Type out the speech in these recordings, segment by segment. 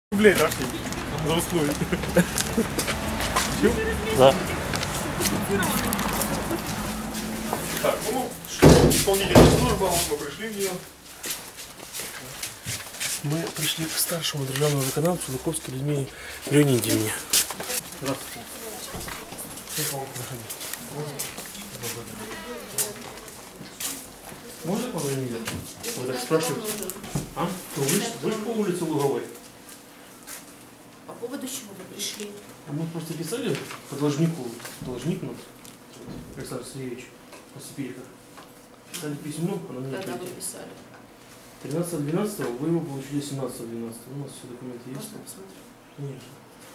Рублей нашли. Взрослую. Да. Так, ну, исполнительная служба, мы пришли в нее. Мы пришли к старшему державному виконавцу Луковской Людмиле Леонидовне. Здравствуйте. Можно к вам Леонидовна? Вы так спрашиваете? А? Вы же по улице Луговой. По поводу чего вы пришли? Мы просто писали по должнику. Должник нам, Александр Сергеевич, поступили как. Писали письмо, она мне Когда вы ответила. писали? 13.12, вы его получили 17.12. У нас все документы есть? Можно посмотреть? Конечно.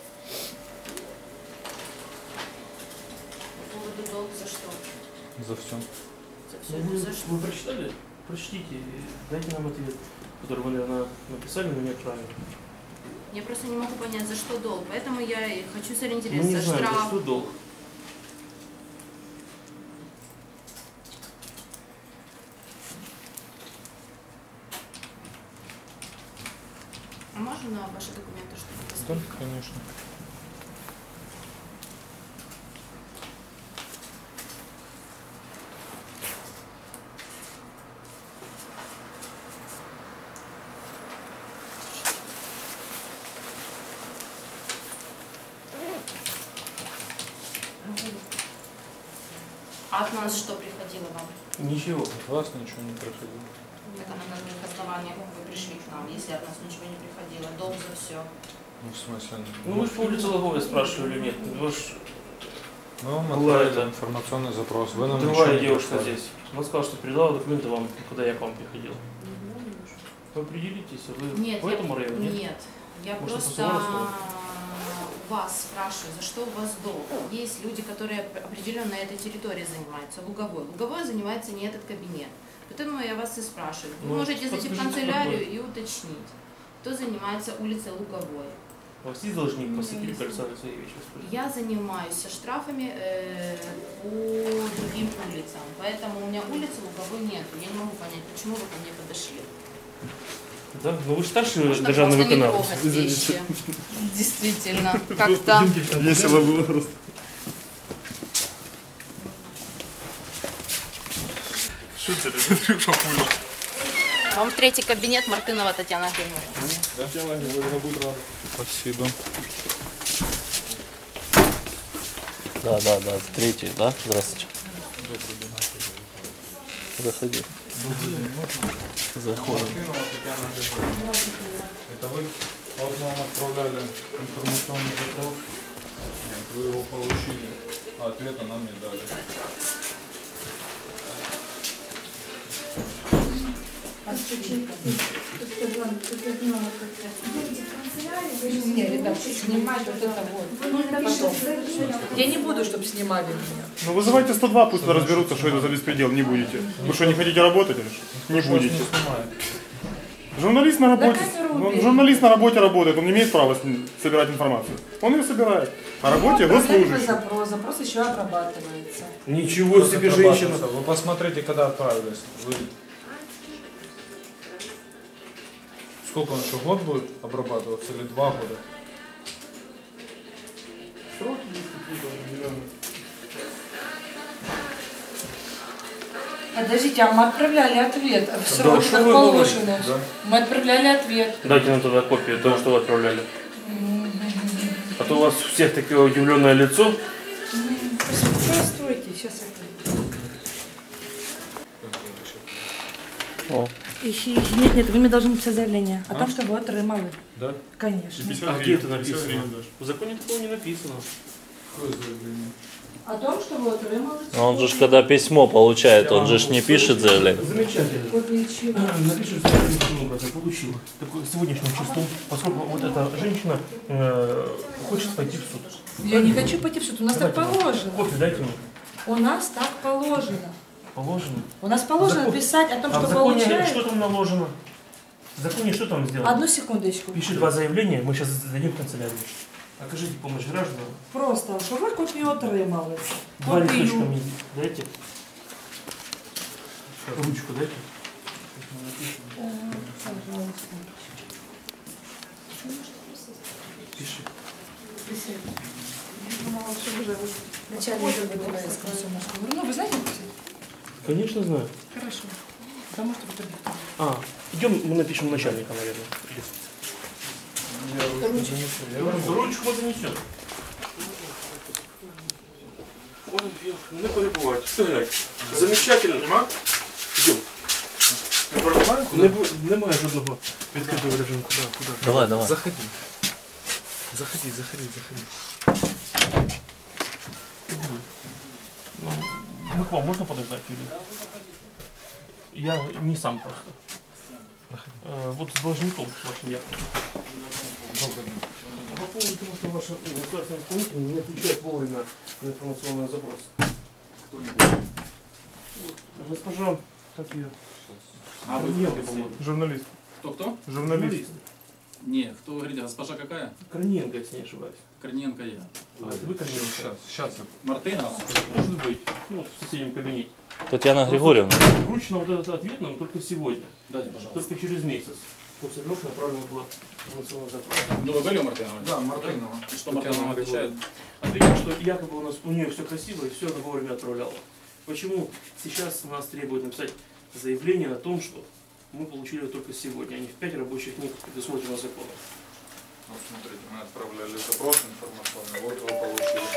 По поводу долга за что? За все. За все Ну, это за что? вы прочитали? Прочтите, дайте нам ответ, который вы, наверное, написали, но не отправили. Я просто не могу понять, за что долг. Поэтому я и хочу Мы сориентироваться. не знаем, за Штраф. что долг. А можно на ваши документы что-то Да, посмотреть? конечно. А от нас что приходило вам? Ничего. От вас ничего не проходило. Так а на каких основаниях вы пришли к нам, если от нас ничего не приходило? Долг за все. Ну, в смысле? Ну вы же по улице Луговой спрашивали или нет? Вы ж Мы вам Была отправили это- информационный запрос. Вы нам ничего другая не девушка прислали. здесь. Она сказала, что передала документы вам, когда я к вам приходил. Вы определитесь, вы Нет, по этому району? нет. Я Может, просто посылала слово? вас спрашиваю, за что у вас долг? Есть люди, которые определенно на этой территории занимаются, Луговой. Луговой занимается не этот кабинет. Поэтому я вас и спрашиваю. Вы Ну, можете зайти в подскажите, канцелярию какой? и уточнить, кто занимается улицей Луговой. У вас есть должник Посыпилько Александр Сергеевич? Я занимаюсь штрафами по другим улицам, поэтому у меня улицы Луговой нет. Я не могу понять, почему вы ко мне подошли. Да? Ну вы же старший Можно державный просто не виконавец. трогать вещи. Действительно, как-то. Весело было просто. Шутер, папуля. Вам в третий кабинет Мартынова Татьяна Григорьевна. Спасибо. Да, третий, да? Здравствуйте. Заходи. Заходим. Это вы вот нам отправляли информационный запрос. Вы его получили, а ответа нам не дали. Не, ребят, снимать вот это вот. Я не буду, чтобы снимали меня. Ну вызывайте 102, пусть разберутся, что это за беспредел, не будете. Вы что, не хотите работать или что? Не будете. Журналист на работе, журналист на работе работает, он не имеет права собирать информацию. Он ее собирает. А работе госслужащий. Запрос еще обрабатывается. Ничего себе, женщина. Вы посмотрите, когда отправились. Вы... Сколько он еще, год будет обрабатываться или 2 года? Сроки есть какие-то определенные. Подождите, а мы отправляли ответ. В Да, срок, что как вы положено. говорите? Да. Мы отправляли ответ. Дайте нам тогда копию того, что вы отправляли. А то у вас у всех такое удивленное лицо. Постройте, сейчас это. О. Нет, вы мне должны написать заявление о том, что вы отримали. Да? Конечно. А где это написано? В законе такого не написано. Какое заявление? О том, что вы отримали. Он же ж когда письмо получает, он же ж не пишет заявление. Замечательно. Копии чего? Напишу заявление, образом получил. Такое сегодняшним числом, поскольку вот эта женщина хочет пойти в суд. Я не хочу пойти в суд, у нас так Давайте мне. положено. Копию дайте мне. У нас так положено. Положено. У нас положено Закон- писать о том, А в что законе получает. что там наложено? В законе что там сделано? Одну секундочку. Пиши 2 заявления, мы сейчас дадим в канцелярию. Окажите помощь гражданам. Просто, що ви копію отримали. 2 листочка Копію. мне дайте. Ручку дайте. Пожалуйста. Пиши. Я думала, что уже начальник экскурсионной школы. Ну, вы знаете, написать? Конечно, знаю. Хорошо. Да, может, быть, Идем, мы напишем начальника, наверное. Ручку мы занесем. Ой, не перебувайте. Все, замечательно. Идем. Немає жодного відкритого режиму. Куди? Давай, давай. Заходи. Заходи. Мы к вам можно подождать? Или? Я не сам просто. Вот с должником вашим я. По поводу того, что ваша государственная исполнитель не отвечает вовремя на информационный запрос. Госпожа, как ее? А вы Корниенко, кто? по-моему. Журналист. Кто? Журналист. Не, кто говорит, госпожа какая? Корниенко, если не ошибаюсь. Корниенко я. А, это вы Корниенко? Сейчас. Мартынов? Может быть. Ну, в соседнем кабинете. Татьяна Григорьевна. Вручено вот этот ответ нам только сегодня. Дайте, пожалуйста. Только через месяц. После того, как направлено было информационный запрос. Ну вы были у Мартынова? Да, Мартынова. И что Мартынова отвечает? Ответил, что якобы у нее все красиво и все она вовремя отправляла. Почему сейчас нас требуют написать заявление о том, что мы получили только сегодня, а не в 5 рабочих дней, как предусмотрено законом? Вот смотрите, мы отправляли запрос информационный, вот его получили.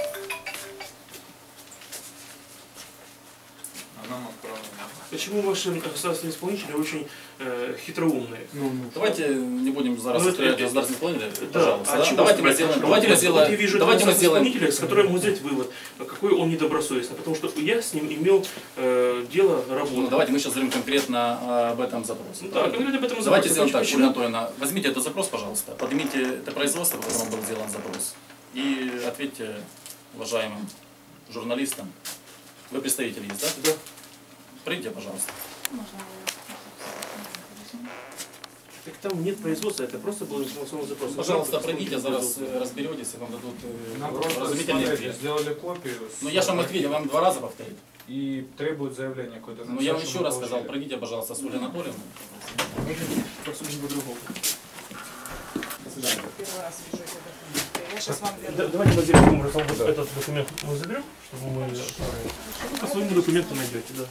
А нам отправлено. Почему ваши государственные исполнители очень хитроумные? Давайте не будем зараз Ну, устраивать это- государственный исполнитель, Да, пожалуйста. а Да? чего Давайте мы спрашивать? сделаем, Вот я вижу давайте мы сделаем. исполнителя, с которым можно сделать вывод, какой он недобросовестный, потому что я с ним имел дело работу. Ну, давайте мы сейчас говорим конкретно об этом запросе. Да, конкретно об этом Давайте запросе. сделаем так, Почему? Ольга Анатольевна, возьмите этот запрос, пожалуйста, поднимите это производство, в котором был сделан запрос, и ответьте уважаемым журналистам. Вы представитель есть, да? Да. Придите, пожалуйста. Так там нет производства, это просто был информационный запрос. Пожалуйста, пройдите, зараз разберетесь, и вам дадут Нам просто, разумительный смотрите, ответ. сделали копию. Ну я же вам ответил, вам 2 раза повторил. И требуют заявление какое-то. Ну я вам еще раз сказал, пройдите, пожалуйста, с Ольгой Анатольевной. Посудим по-другому. Первый раз вижу эти документы. Я сейчас вам верну. Давайте мы сделаем таким образом, вот этот документ мы заберем, чтобы мы отправили. Вы по своему документу найдете, да.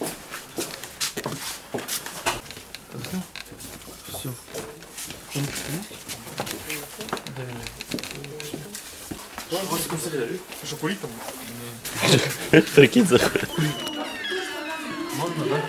Все. Что, курить там? Прикинь, заходит. Можно, да?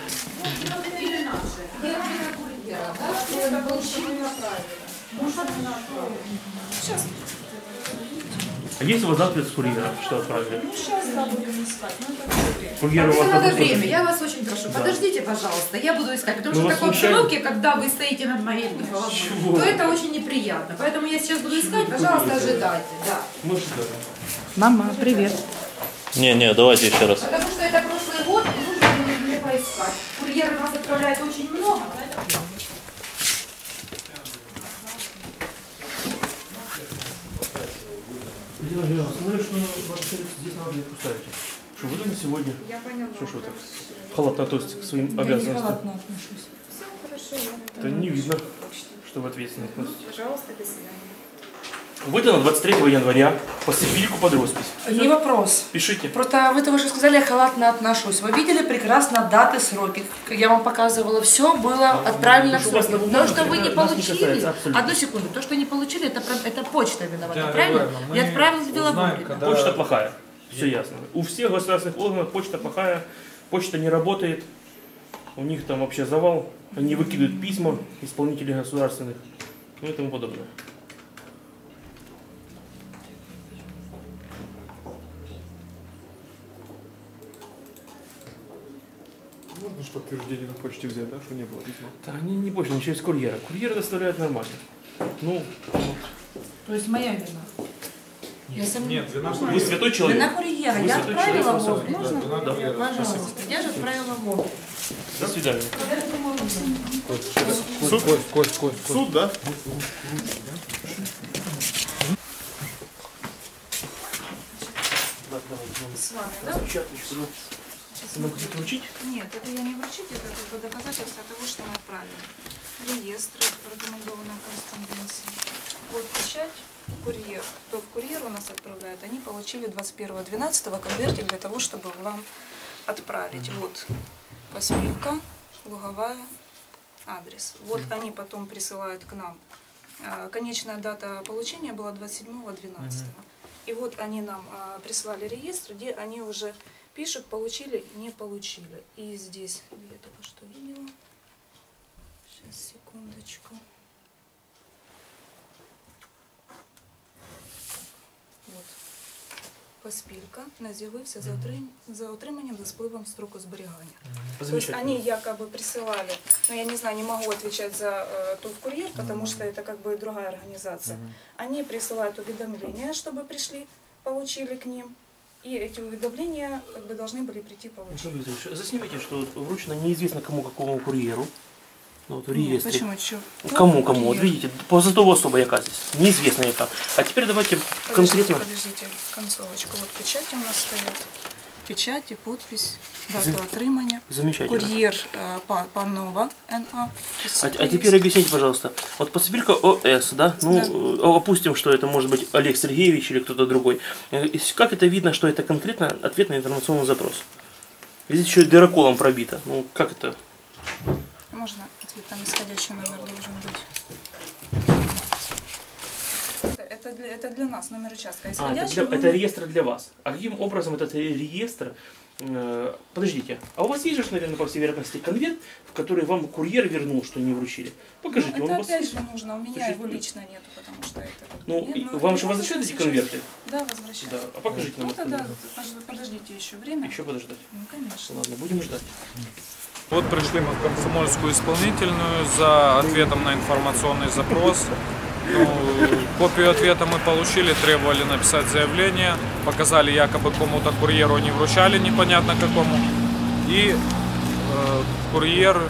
А есть у вас ответ с курьера, что отправили? Ну, сейчас, да, будем искать. Ну, это Курьер у вас Мне надо такой время, тоже? я вас очень прошу, подождите, пожалуйста, я буду искать, потому Ну, что в вас такой смущает? обстановке, когда вы стоите над моей головой, Чего? то это очень неприятно, поэтому я сейчас буду искать, пожалуйста, ожидайте, да. Может, да. Мама, привет. Не, давайте еще раз. Потому что это прошлый год, и нужно мне поискать. Курьеры нас отправляют очень много, поэтому... Я смотрю, что вообще здесь надо не ставите. Что вы на сегодня? Я поняла. Что так? Халатно относитесь к своим Я не обязанностям. халатно отношусь. Все хорошо, я Это не видно, что вы ответственно относитесь. Пожалуйста, до свидания. Выдано 23 января по Сибирьку под роспись. Не вопрос. Пишите. Просто вы только что сказали, я халатно отношусь. Вы видели прекрасно даты, сроки. Я вам показывала, все было отправлено в Ну, что у вас сроки. на бумаге, То, что вы не нас не получили, касается абсолютно. одну секунду, то, что не получили, это почта виновата, Татьяна правильно? Григорьевна, Я мы отправила в узнаем, Белогорье. когда- Почта плохая. Все ясно. У всех государственных органов почта плохая, почта не работает, у них там вообще завал, они выкидывают письма исполнителей государственных, ну и тому подобное. Можно же подтверждение на почте взять, да, что не было письма? Да, они не почта, они через курьера. Курьер доставляет нормально. Ну, вот. То есть моя вина. Я Нет, вина Вы святой человек. Вина курьера. Вы Я святой отправила человек, в на самом Можно? деле. Да, да. Пожалуйста. Я же отправила в Вову. До свидания. Суд, да? С вами, да? Вы нам хотите вручить? Нет, это я не вручить, это как бы доказательство того, что мы отправили. реестр рекомендованной корреспонденции. Вот печать, курьер. Кто в курьер у нас отправляет, они получили 21.12 конвертик для того, чтобы вам отправить. Вот Поспилка, Луговая, адрес. Вот они потом присылают к нам. Конечная дата получения была 27.12. И вот они нам прислали реестр, где они уже пишут, получили, не получили. И здесь, я только что видела. Сейчас, секундочку. Вот. Поспілка не з'явився за отриманням за спливом строку зберігання. То есть они якобы присылали, но я не знаю, не могу отвечать за ТОВ-курьер, потому что это как бы другая организация. Они присылают уведомления, чтобы пришли, получили к ним, и эти уведомления как бы должны были прийти получить. Заснимите, что вручено неизвестно кому, какому курьеру. Ну, вот в реестре. Почему? Чё? Кому? Вот видите, позатого особа яка здесь. Неизвестно яка. А теперь давайте конкретно. Подождите, концовочку. Вот печать у нас стоит. Печать и подпись, дата отримання. Замечательно. Курьер Панова НА. А теперь объясните, пожалуйста. Вот Поспилка ОС, да? Ну, да. Опустим, что это может быть Олег Сергеевич или кто-то другой. Как это видно, что это конкретно ответ на информационный запрос? Здесь еще дыроколом пробито. Ну, как это? Можно ответ, там исходящий номер должен быть. Это для нас номер участка. Это реестр для вас. А каким образом этот реестр... Подождите, а у вас есть же, наверное, по всей вероятности конверт, в который вам курьер вернул, что не вручили? Покажите. Ну, это он у вас... опять же нужно, у меня его лично нету, потому что это... Ну, нет, вам же возвращают эти конверты? Да, возвращают. Да. А покажите нам. Ну, тогда подождите еще время. Еще подождать. Ну, конечно. Ладно, будем ждать. Вот пришли мы в Комсомольскую исполнительную за ответом на информационный запрос. Ну, копию ответа мы получили, требовали написать заявление, показали якобы кому-то курьеру не вручали, непонятно какому. И курьер,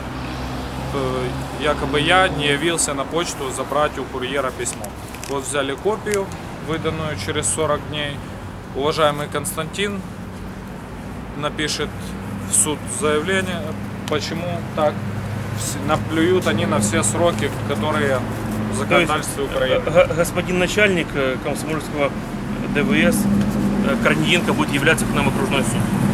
якобы я, не явился на почту забрать у курьера письмо. Вот взяли копию, выданную через 40 дней. Уважаемый Константин напишет в суд заявление, почему так. Наплюют они на все сроки, которые в законодательстве Украины. Господин начальник Комсомольского ДВС Корниенко будет являться к нам в окружной суд.